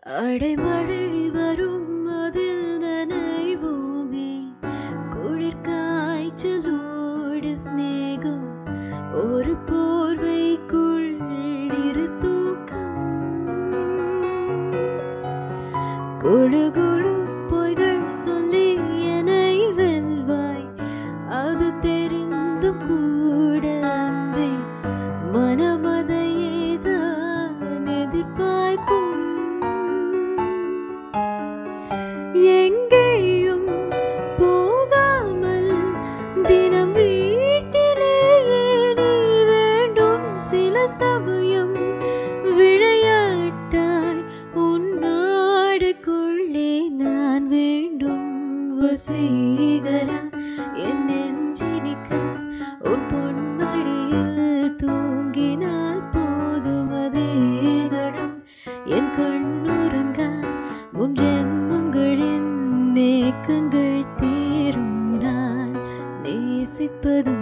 அடைமழை வரும் அதில் நனைவோமே குளிர் காய்ச்சலோடு ஸ்நேகம் ஒரு போர்வைக்குள் இரு தூக்கம் குழு குழு பொய்கள் சொல்லி என்னை வெல்வாய் அது தெரிந்தும் கூட அன்பே மனமதையேதான் எதிர்பார்க்கும் எங்கேயும் போகாமல் தினம் வீட்டிலேயே நீ வேண்டும் சில சமயம் விளையாட்டாய் உன்னாடுக்குள்ளே நான் வேண்டும் வசீகரா என் நெஞ்சினிக்க உன் பொன்மடியில் தூங்கினால் போதும் அதே கணம் என் கண்ணுறங்க உன் ஜென்மங்களின் நேக்கங்கள் தீரும் நான் நேசிப்பதும்